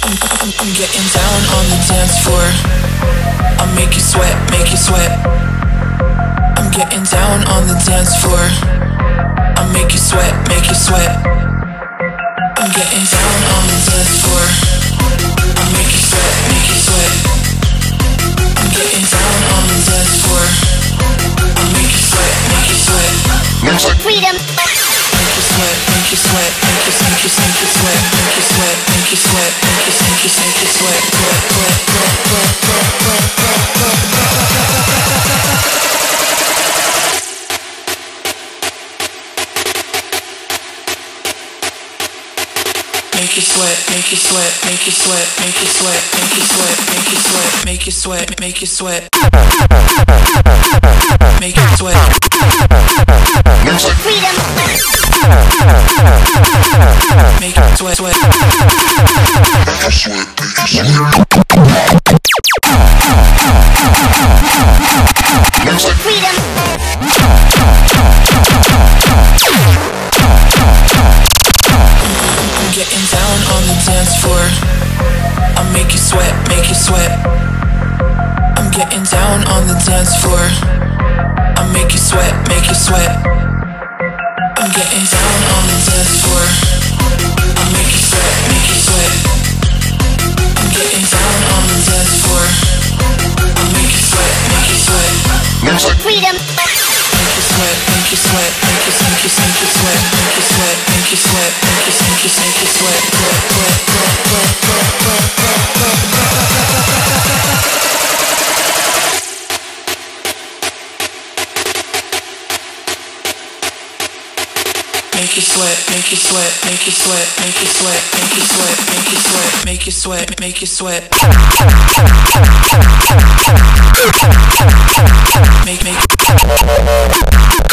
I'm getting down on the dance floor. I'll make you sweat, make you sweat. I'm getting down on the dance floor. I'll make you sweat, make you sweat. I'm getting down on the dance floor. I'll make you sweat, make you sweat. I'm getting down on the dance floor. I'll make you sweat, make you sweat. Music freedom. Make you sweat, make you sweat, make you sweat, make you sweat, make you sweat, make you sweat, make you sweat, make you sweat, make you sweat, make you sweat, make you sweat, make you sweat, make you sweat, make you sweat, make you sweat, make you sweat, make you sweat, make you sweat. Music freedom. Make you sweat, sweat. Music freedom. I'm getting down on the dance floor. I'll make you sweat, make you sweat. I'm getting down on the dance floor. I'll make you sweat, make you sweat. I'm getting down on the dance floor. I'll make you sweat, make you sweat. I'm getting down on the dance floor. I'll make you sweat, make you sweat. Music Make freedom. you sweat, make you sweat, make you sweat, make you sweat, make you sweat, make you sweat, make you sweat, make you sweat, make you sweat, make you sweat, make you sweat, make you sweat, make you sweat, make you sweat, make you sweat, make you sweat, make you sweat. Make